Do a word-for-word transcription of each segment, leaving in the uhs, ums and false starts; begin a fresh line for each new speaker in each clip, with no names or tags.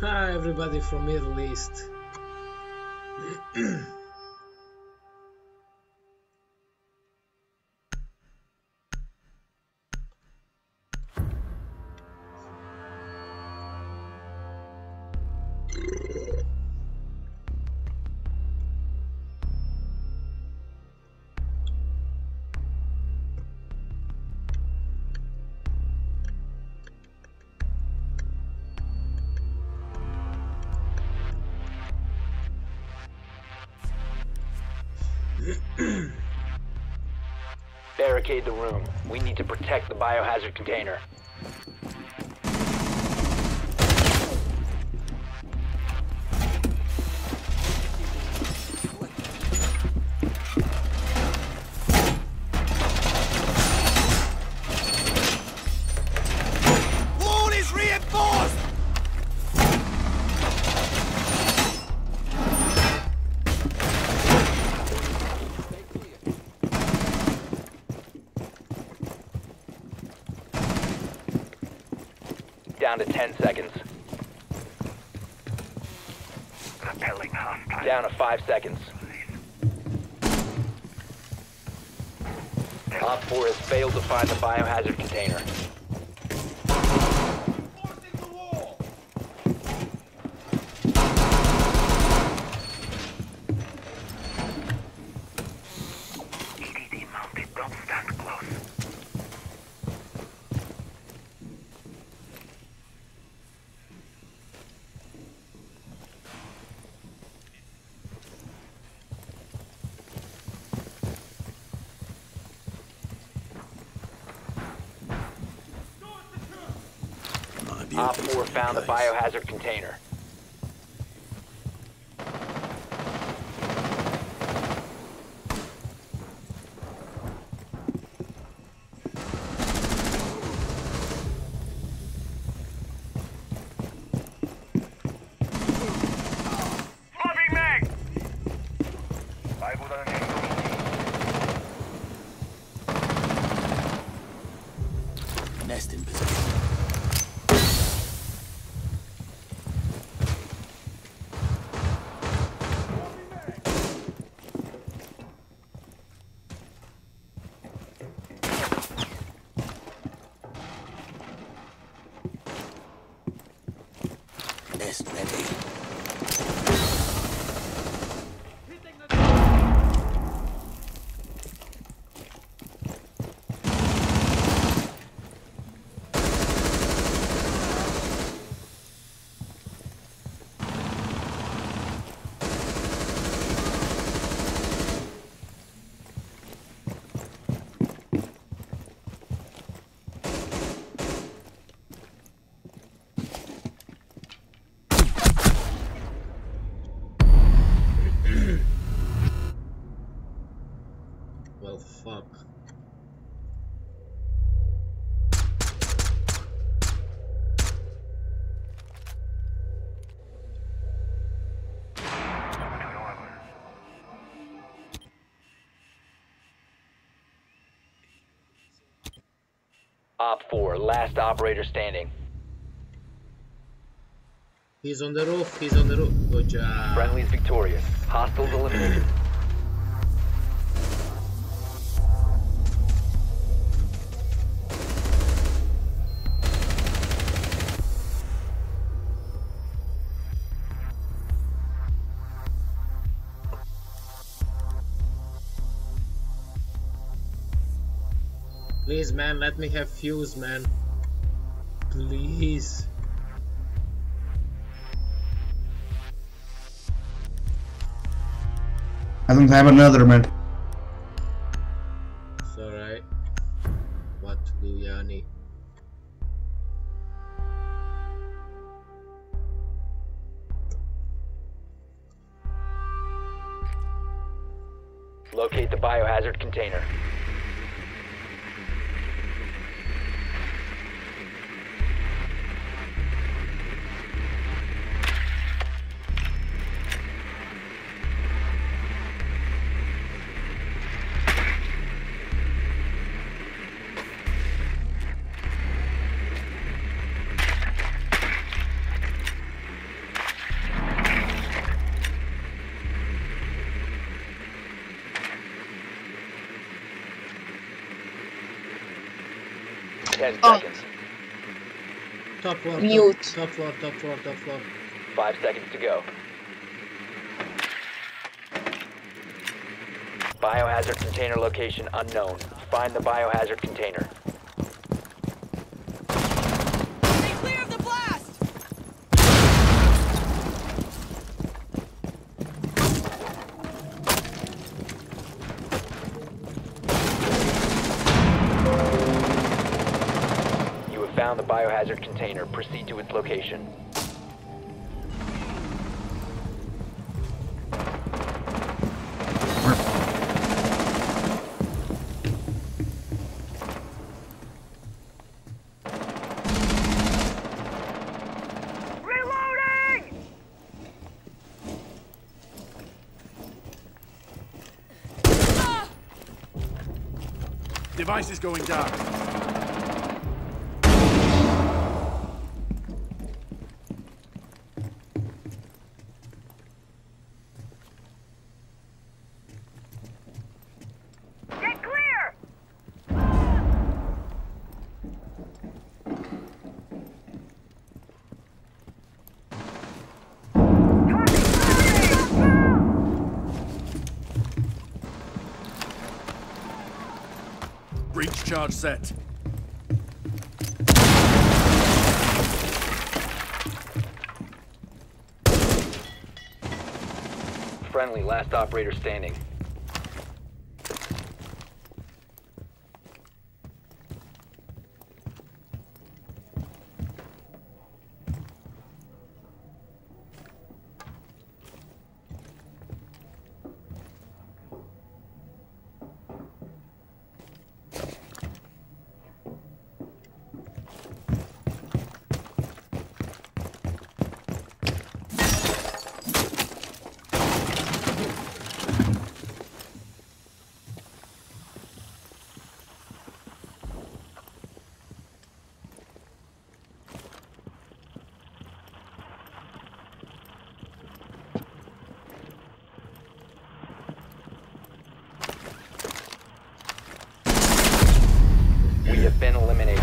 Ah, everybody from Middle East.
Barricade the room. We need to protect the biohazard container.
Wall is reinforced!
Down to ten seconds.
Repelling hostile.
Down to five seconds. Op four has failed to find the biohazard container.
E D D mounted. Don't stand close.
Op four found the biohazard container.
Moving mag!
Nest in position. Nest ready.
Well, fuck.
Op four, last operator standing.
He's on the roof, he's on the roof. Good job.
Friendly's victorious. Hostiles eliminated.
Please, man, let me have fuse, man. Please.
I don't have another, man.
It's alright. What to do, Yanni?
Locate the biohazard container. ten
Oh.
seconds.
Top floor,
Mute.
top, top floor, top floor, top floor.
Five seconds to go. Biohazard container location unknown. Find the biohazard container.
Stay clear of the blast!
You have found the biohazard container. Proceed to its location.
Device is going down.
Get clear!
Breach charge set.
Friendly, last operator standing. We have been eliminated.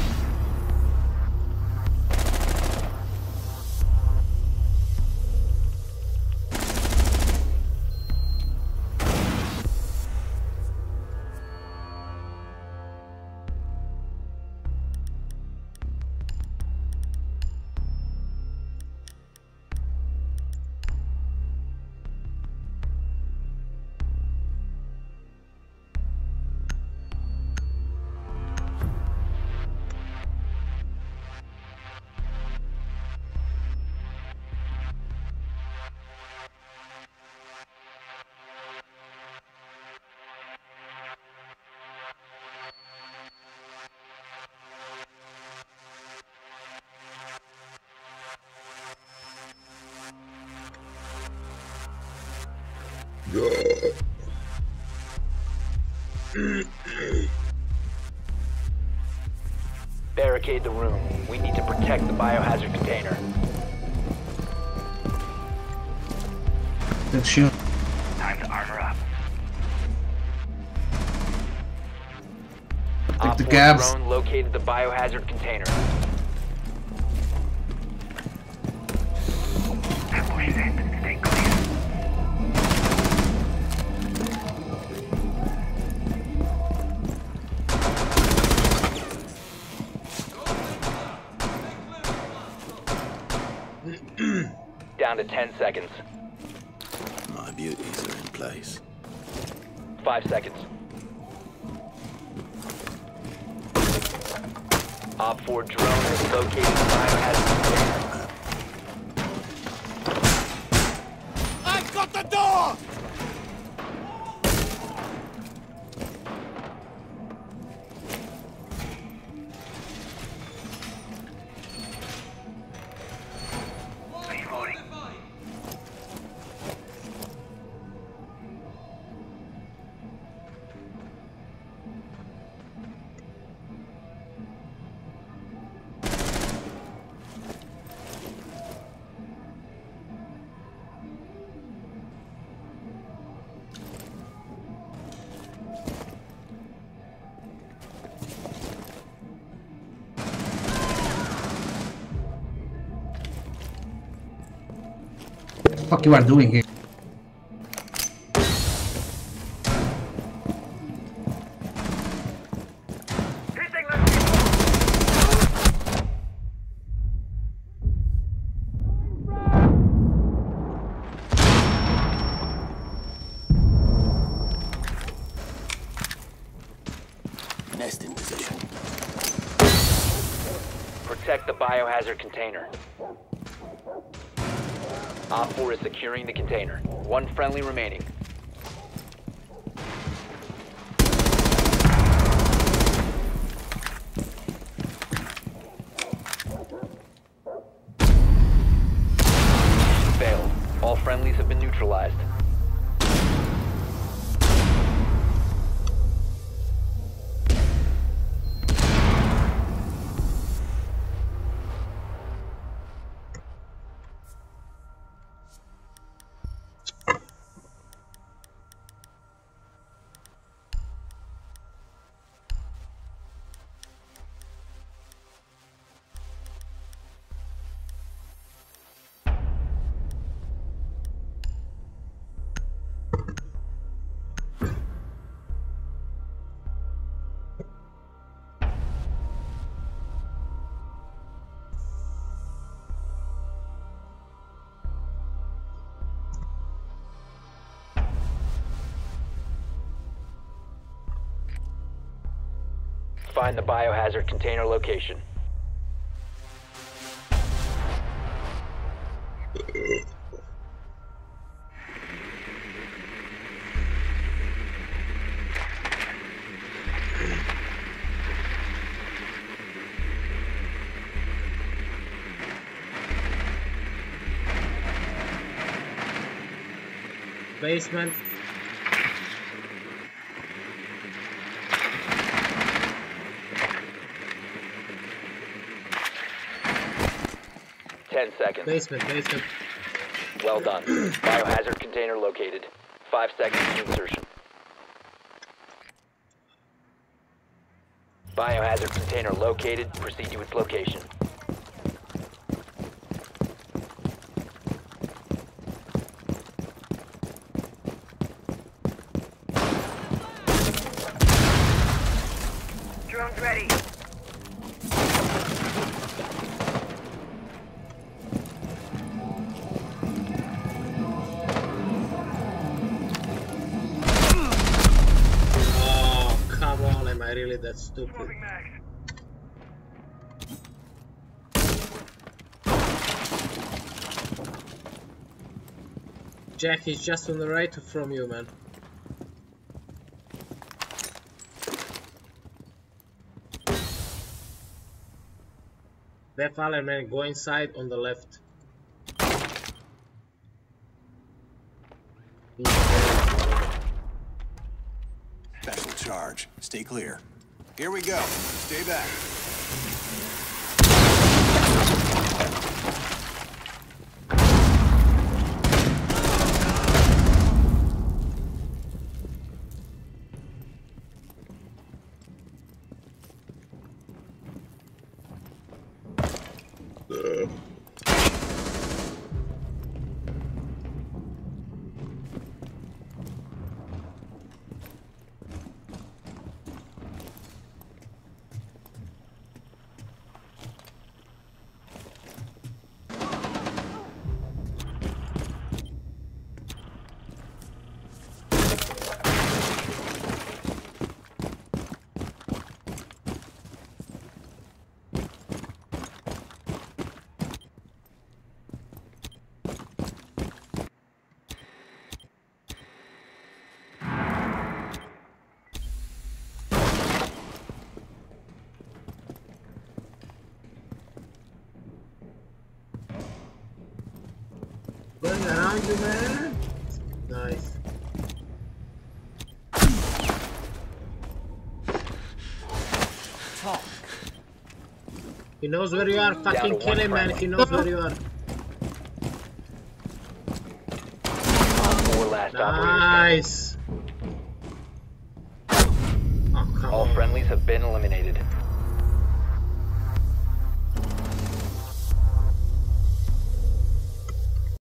Barricade the room. We need to protect the biohazard container.
Let's shoot.
Time to armor up.
Take
Op
the
four
gas.
drone located the biohazard container.
Ambush set. Stay clear.
Down to ten seconds.
My beauties are in place.
Five seconds. Op four drone has located the biohazard container.
I've got the door!
Reloading.
fuck you are doing here?
Nest in position.
Protect the biohazard container. Op four is securing the container. One friendly remaining. Failed. All friendlies have been neutralized. Find the biohazard container location.
Basement.
Ten seconds.
Basement, basement.
Well done. Biohazard container located. Five seconds to insertion. Biohazard container located. Proceed to its location.
Drone's ready.
Oh, come on, am I really that stupid?
Moving max.
Jack is just on the right from you, man. That fallen man, go inside on the left.
Special charge. Stay clear. Here we go. Stay back.
Going around you, man. Nice.
Talk.
He knows where you are. Fucking kill him, man. He knows where you are.
Four last operators
Nice. Oh, come
All
on.
friendlies have been eliminated.